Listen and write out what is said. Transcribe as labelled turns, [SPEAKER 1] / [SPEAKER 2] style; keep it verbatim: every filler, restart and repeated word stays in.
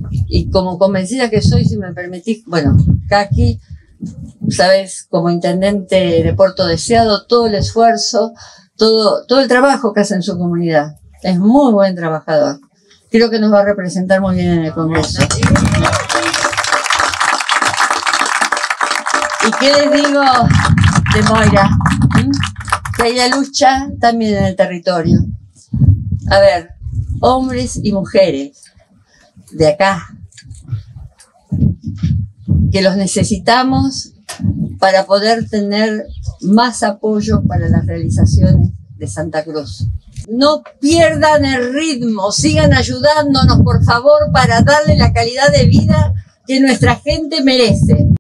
[SPEAKER 1] y como convencida que soy, si me permitís, bueno, Kaki, sabes, como intendente de Puerto Deseado, todo el esfuerzo, todo, todo el trabajo que hace en su comunidad. Es muy buen trabajador. Creo que nos va a representar muy bien en el Congreso. ¿Y qué les digo de Moira? ¿Mm? Que ella lucha también en el territorio. A ver, hombres y mujeres de acá, que los necesitamos para poder tener más apoyo para las realizaciones de Santa Cruz. No pierdan el ritmo, sigan ayudándonos, por favor, para darle la calidad de vida que nuestra gente merece.